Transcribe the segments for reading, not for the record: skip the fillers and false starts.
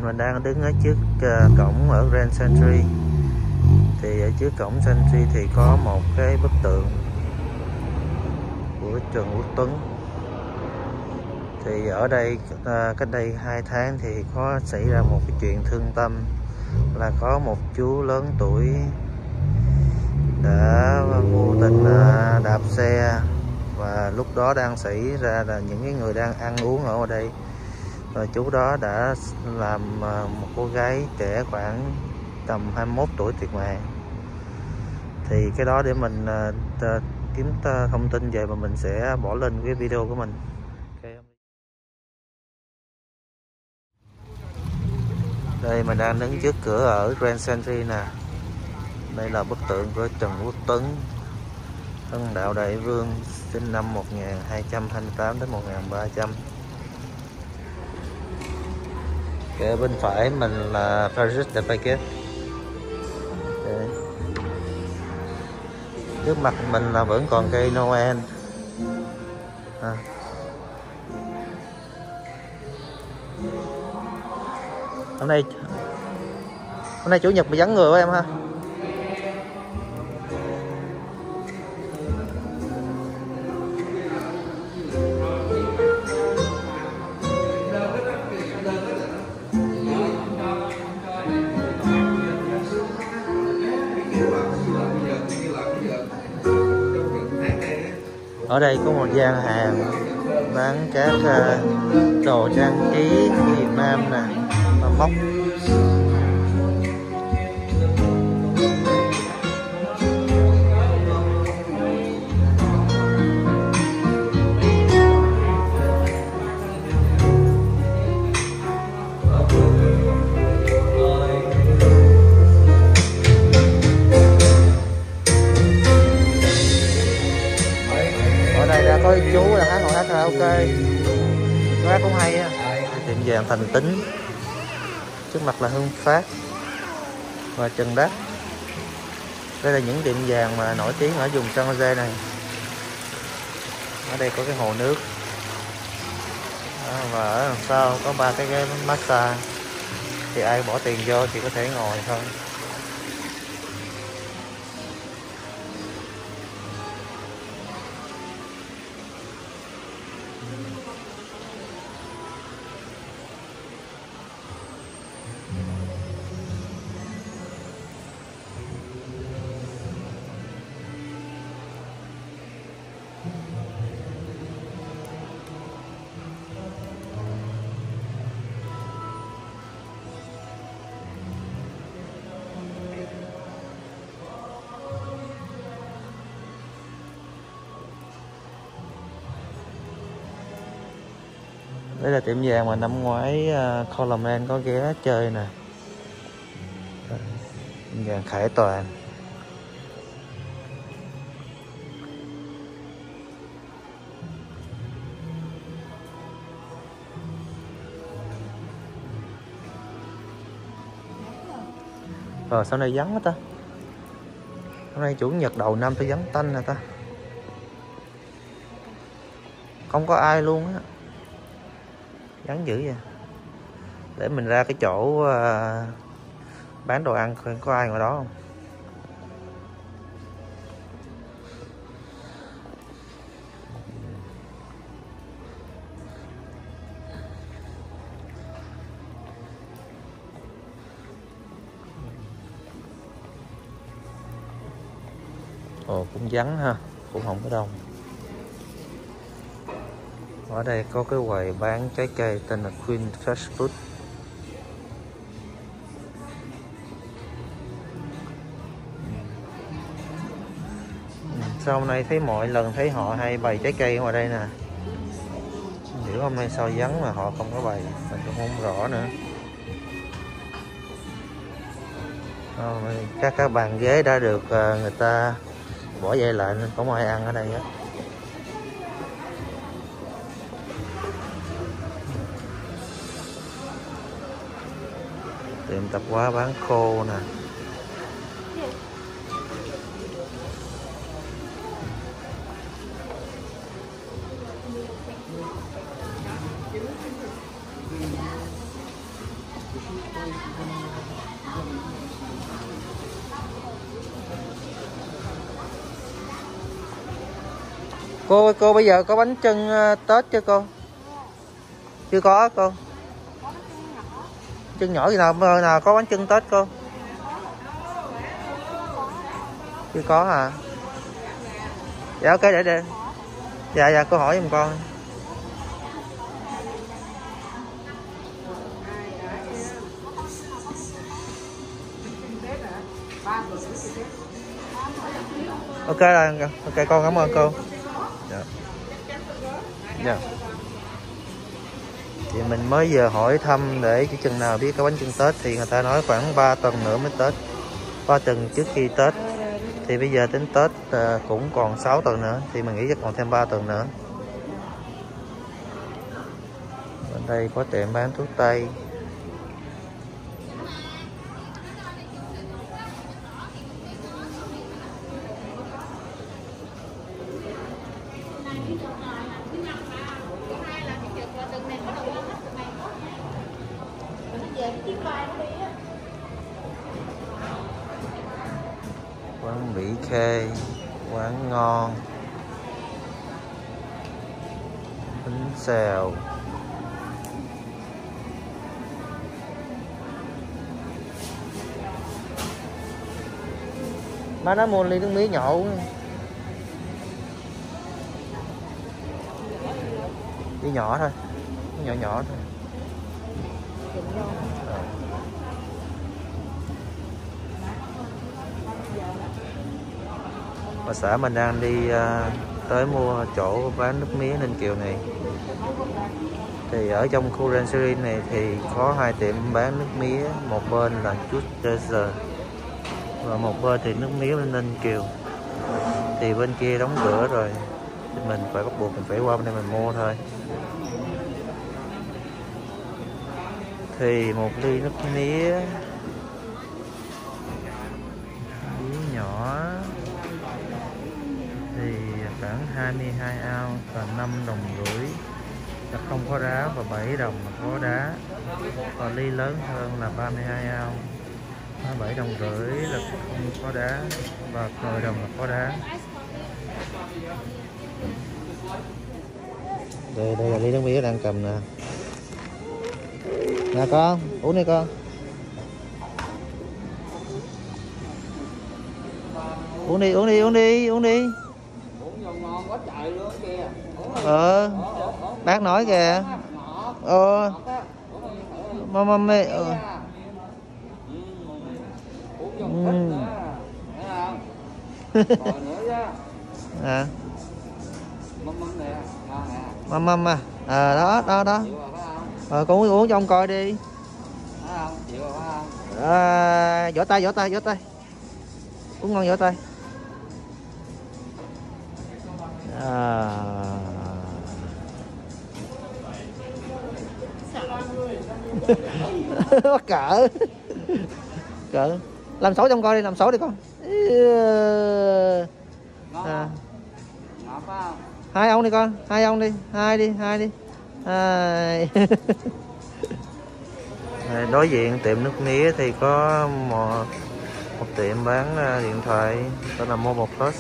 mình đang đứng ở trước cổng ở Grand Century. Thì ở trước cổng Century thì có một cái bức tượng của Trần Quốc Tuấn. Thì ở đây cách đây 2 tháng thì có xảy ra một cái chuyện thương tâm, là có một chú lớn tuổi đã vô tình đạp xe, và lúc đó đang xảy ra là những cái người đang ăn uống ở đây, và chú đó đã làm một cô gái trẻ khoảng tầm 21 tuổi thiệt mạng. Thì cái đó để mình kiếm thông tin về và mình sẽ bỏ lên cái video của mình. Đây mình đang đứng trước cửa ở Grand Century nè. Đây là bức tượng của Trần Quốc Tuấn, Ân Đạo Đại Vương, sinh năm 1228 đến 1300. Kế bên phải mình là Paris de Baguette. Trước mặt mình là vẫn còn cây Noel. Hôm nay chủ nhật mà vắng người quá em ha. Ở đây có một gian hàng bán các đồ trang trí của Việt Nam nè, móc. Ở đây đã có chú là ngồi hát karaoke, chú hát cũng hay á. Tiệm vàng Thành Tính, trước mặt là Hưng Phát và Trần Đắc. Đây là những tiệm vàng mà nổi tiếng ở vùng San Jose này. Ở đây có cái hồ nước và ở đằng sau có 3 cái ghế massage, thì ai bỏ tiền vô thì có thể ngồi thôi. Đây là tiệm vàng mà năm ngoái Coleman có ghé chơi nè. Tiệm vàng Khải Toàn. Rồi sau này vắng quá ta. Hôm nay chủ nhật đầu năm tôi vắng tanh nè ta. Không có ai luôn á. Vắng dữ vậy. Để mình ra cái chỗ bán đồ ăn coi có ai ngoài đó không. Ồ cũng vắng ha, cũng không có đông. Ở đây có cái quầy bán trái cây tên là Queen Fresh Fruit. Sau hôm nay thấy mọi lần thấy họ hay bày trái cây ngoài đây nè. Hiểu hôm nay sao vắng mà họ không có bày, mình cũng không rõ nữa. Các bàn ghế đã được người ta bỏ dây lại nên không ai ăn ở đây á. Tiệm tạp hóa bán khô nè. Cô bây giờ có bánh chưng Tết chưa cô? Chưa có cô. Chưng nhỏ gì nào có bánh chưng Tết cô? Chưa có hả? Dạ ok để. Dạ cô hỏi giùm con. Ok rồi, ok con cảm ơn cô. Dạ. Dạ. Thì mình mới vừa hỏi thăm để chỉ chừng nào biết cái bánh chưng Tết thì người ta nói khoảng 3 tuần nữa mới Tết. 3 tuần trước khi Tết. Thì bây giờ đến Tết cũng còn 6 tuần nữa thì mình nghĩ chắc còn thêm 3 tuần nữa. Bên đây có tiệm bán thuốc tây. Quán Mỹ Khê, quán ngon, bánh xèo. Má nó mua ly nước mía nhỏ uống. Ly nhỏ thôi, nhỏ nhỏ thôi. Bà xã mình đang đi tới mua chỗ bán nước mía Ninh Kiều này. Thì ở trong khu Rangerie này thì có 2 tiệm bán nước mía, một bên là Chút Treasure và một bên thì nước mía bên Ninh Kiều. Thì bên kia đóng cửa rồi thì mình phải bắt buộc mình phải qua bên đây mình mua thôi. Thì một ly nước mía nhỏ thì khoảng 22 ounce và 5,5 đồng là không có đá và 7 đồng là có đá. Còn ly lớn hơn là 32 ounce 7,5 đồng là không có đá và 10 đồng là có đá. Đây là ly nước mía đang cầm nè. Nè con, uống đi con. Uống đi. Uống ngon quá trời luôn kìa. Bác nói kìa. Mâm mê. À. Mâm à. Đó. Con uống cho ông coi đi. Vỗ tay. Uống ngon vỗ tay. Bắt cỡ làm xấu trong coi đi, làm xấu đi con. Hai ông đi con, hai ông đi, hai đi. Đối diện tiệm nước mía thì có một tiệm bán điện thoại tên là Mobile Plus.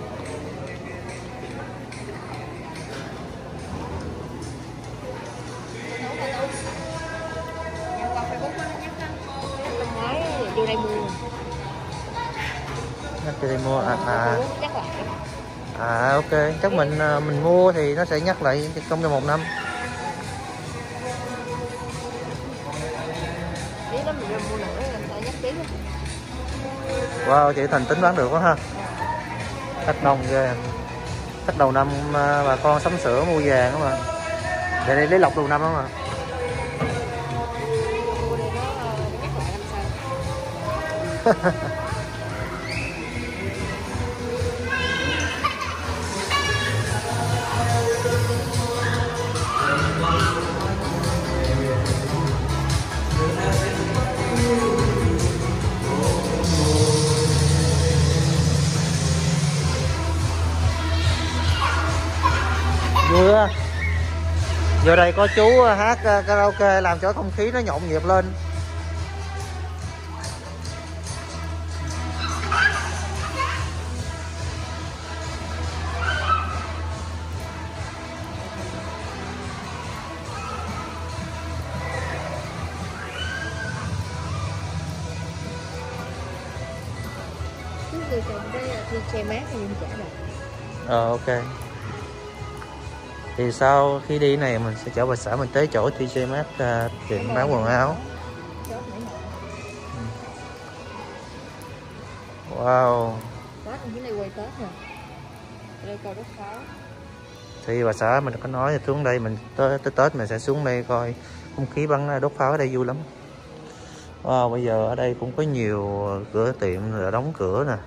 Vô đây mua. Vô đây mua ok, chắc mình mua thì nó sẽ nhắc lại trong vòng 1 năm. Wow, chị Thành tính bán được quá ha. Khách đông ghê. Khách đầu năm bà con sắm sửa mua vàng đó mà. Để đây lấy lọc đầu năm đó mà. Vui á. Vô đây có chú hát karaoke làm cho không khí nó nhộn nhịp lên. người chồng cái thì che mát thì mình trả được. Ok. Thì sau khi đi này mình sẽ chở bà xã mình tới chỗ TJ Maxx, tiệm bán quần áo. Wow. Tết mình dưới này quay Tết nè. Đây coi rất khó. Thì bà xã mình có nói là xuống đây mình tới Tết mình sẽ xuống đây coi không khí bắn đốt pháo ở đây vui lắm. Wow, bây giờ ở đây cũng có nhiều cửa tiệm là đóng cửa nè.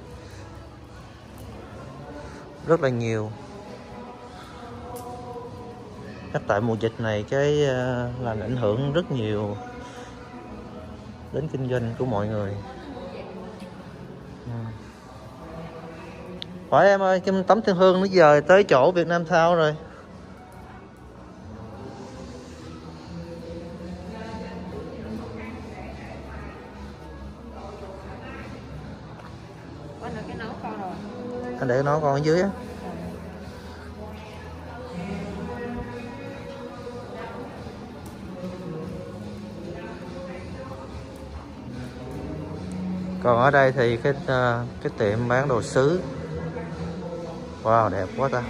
Rất là nhiều. Chắc tại mùa dịch này cái làm ảnh hưởng rất nhiều đến kinh doanh của mọi người. Hỏi em ơi, cái tấm thiên hương nó giờ tới chỗ Việt Nam Thao rồi. Anh để cái nấu con rồi. Anh để nó con ở dưới á. Còn ở đây thì cái tiệm bán đồ sứ. Wow, đẹp quá ta.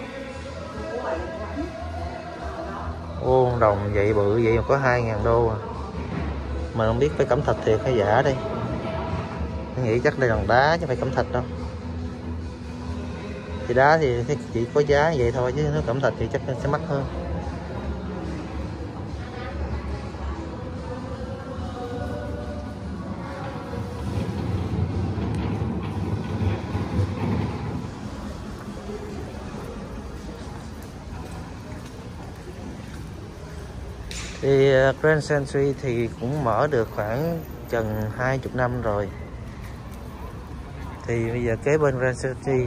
Ô, đồng vậy bự vậy mà có 2.000 đô à. Mà không biết phải cẩm thạch thiệt hay giả đây. Tôi nghĩ chắc đây là đá chứ không phải cẩm thạch đâu. Thì đá thì chỉ có giá vậy thôi, chứ nếu cẩm thạch thì chắc sẽ mắc hơn. Thì Grand Century thì cũng mở được khoảng chừng 20 năm rồi. Thì bây giờ kế bên Grand Century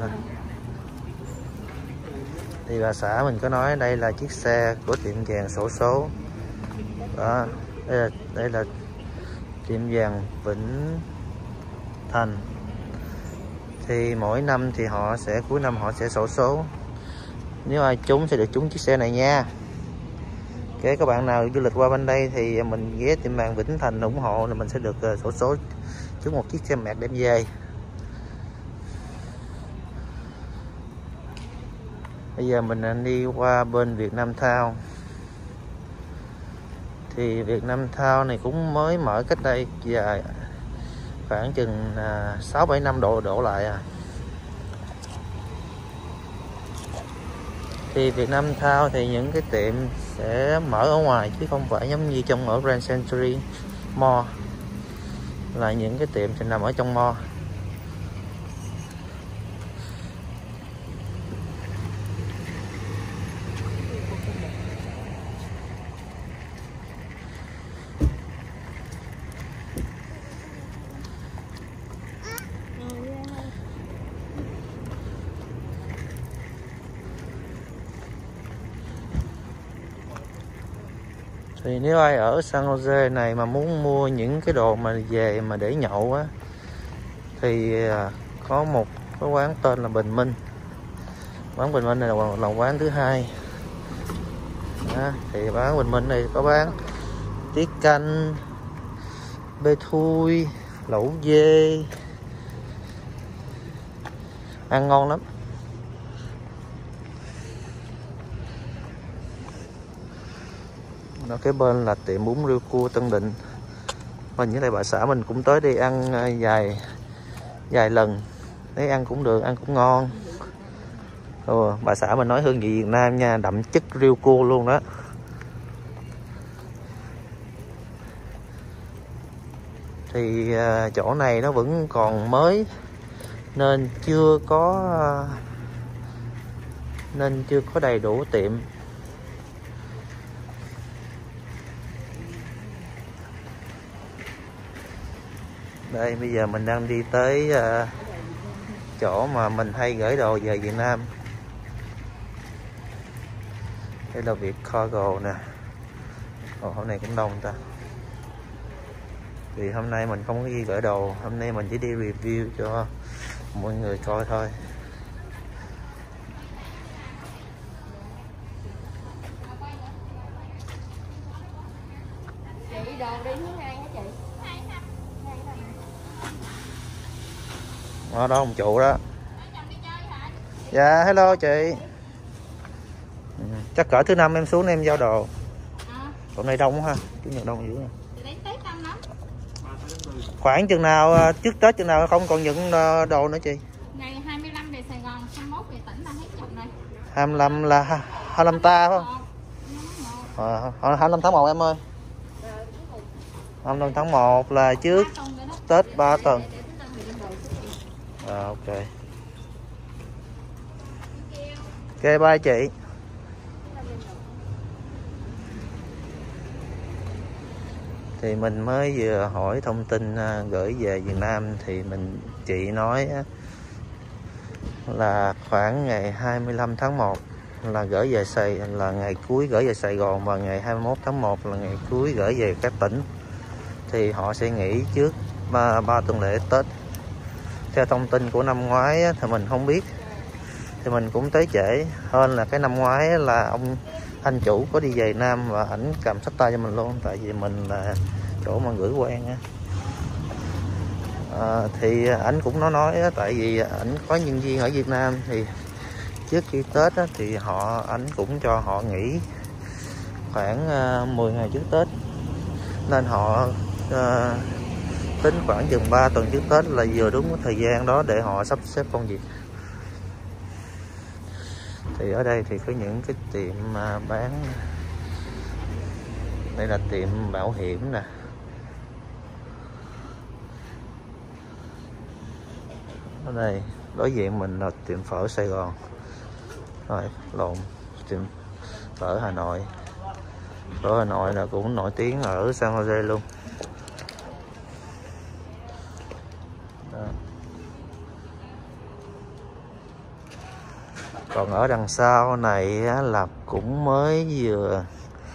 thì bà xã mình có nói đây là chiếc xe của tiệm vàng xổ số. Đó, đây là tiệm vàng Vĩnh Thành. Thì mỗi năm thì họ sẽ cuối năm họ sẽ xổ số. Nếu ai trúng sẽ được trúng chiếc xe này nha. Kể các bạn nào du lịch qua bên đây thì mình ghé tiệm vàng Vĩnh Thành ủng hộ là mình sẽ được xổ số trúng một chiếc xe mạc đem về. Bây giờ mình đi qua bên Việt Nam Thao. Thì Việt Nam Thao này cũng mới mở cách đây dài khoảng chừng 6-7 năm đổ lại à. Thì Việt Nam Thao thì những cái tiệm sẽ mở ở ngoài chứ không phải giống như trong ở Grand Century Mall, là những cái tiệm thì nằm ở trong mall. Thì nếu ai ở San Jose này mà muốn mua những cái đồ mà về mà để nhậu á, thì có một cái quán tên là Bình Minh. Quán Bình Minh này là quán thứ hai. Đó, thì quán Bình Minh này có bán tiết canh, bê thui, lẩu dê, ăn ngon lắm. Đó, cái bên là tiệm bún riêu cua Tân Định. Mình với lại bà xã mình cũng tới đi ăn vài lần. Thấy ăn cũng được, ăn cũng ngon. Bà xã mình nói hương vị Việt Nam nha, đậm chất riêu cua luôn đó. Thì chỗ này nó vẫn còn mới nên chưa có đầy đủ tiệm. Đây bây giờ mình đang đi tới chỗ mà mình hay gửi đồ về Việt Nam. Đây là Việt Cargo nè. Hôm nay cũng đông ta. Vì hôm nay mình không có đi gửi đồ, hôm nay mình chỉ đi review cho mọi người coi thôi. Chị đồ đi hướng 2 hả chị? Đó, đó ông chủ đó. Dạ hello chị. Chắc cỡ thứ năm em xuống em giao đồ. Còn này đông ha, chủ nhật đông dữ. Khoảng chừng nào trước Tết chừng nào không còn những đồ nữa chị? Ngày 25 về Sài Gòn, 21 về tỉnh là hết chục này. 25 là 25 ta phải không? 25 tháng 1 em ơi. 25 tháng 1 là trước Tết 3 tuần. Ok. Ok bye chị. Thì mình mới vừa hỏi thông tin gửi về Việt Nam thì chị nói là khoảng ngày 25 tháng 1 là gửi về là ngày cuối gửi về Sài Gòn, và ngày 21 tháng 1 là ngày cuối gửi về các tỉnh. Thì họ sẽ nghỉ trước 3 tuần lễ Tết. Theo thông tin của năm ngoái thì mình không biết, thì mình cũng tới trễ hơn là cái năm ngoái là anh chủ có đi về Nam và ảnh cầm sách tay cho mình luôn, tại vì mình là chỗ mà gửi quen á. Thì ảnh cũng nói tại vì ảnh có nhân viên ở Việt Nam thì trước khi Tết á, thì ảnh cũng cho họ nghỉ khoảng 10 ngày trước Tết, nên họ tính khoảng chừng 3 tuần trước Tết là vừa đúng cái thời gian đó để họ sắp xếp công việc. Thì ở đây thì có những cái tiệm bán, đây là tiệm bảo hiểm nè, ở đây đối diện mình là tiệm phở Sài Gòn, rồi lộn, tiệm phở Hà Nội. Phở Hà Nội là cũng nổi tiếng ở San Jose luôn. Đó. Còn ở đằng sau này là cũng mới vừa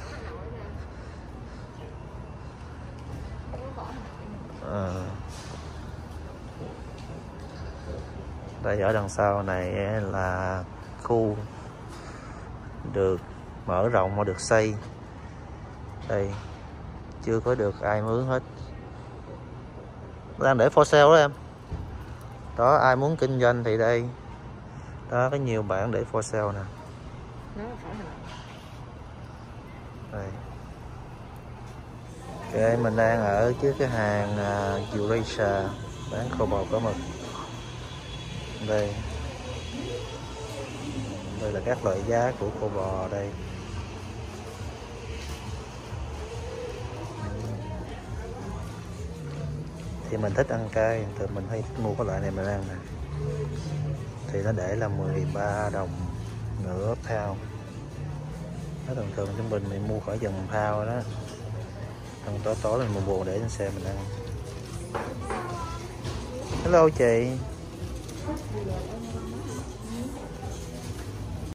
đây, ở đằng sau này là khu được mở rộng và được xây. Đây chưa có được ai mướn hết, đang để for sale đó em. Đó, ai muốn kinh doanh thì đây đó, có nhiều bảng để for sale nè. Đây. Ok, mình đang ở trước cái hàng Eurasia bán khô bò có mực. Đây là các loại giá của khô bò đây. Thì mình thích ăn cay thì mình hay mua cái loại này mình ăn nè. Thì nó để là 13 đồng nửa pound. Nó thường thường trung bình mình mua khỏi dần pound đó. Thằng tối mình mua bồ để trên xe mình ăn. Hello chị.